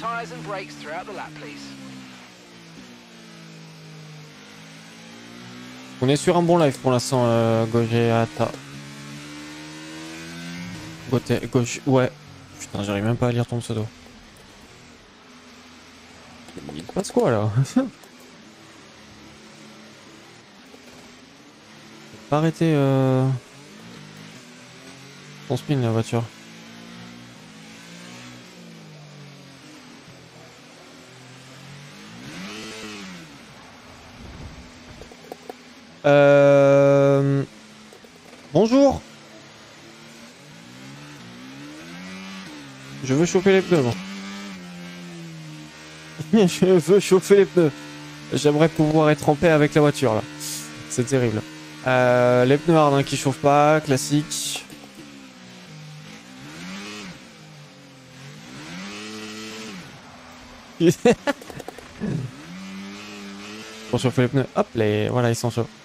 tires and brakes throughout the lap, please. On est sur un bon live pour l'instant, Gogeata. Gauche, ouais. Putain, j'arrive même pas à lire ton pseudo. Il se passe quoi là? Pas arrêter son spin la voiture. Bonjour. Je veux chauffer les pneus, moi. Je veux chauffer les pneus. J'aimerais pouvoir être en paix avec la voiture, là. C'est terrible. Les pneus hard hein, qui chauffent pas, classique. Pour chauffer les pneus, hop, voilà, ils sont chauds.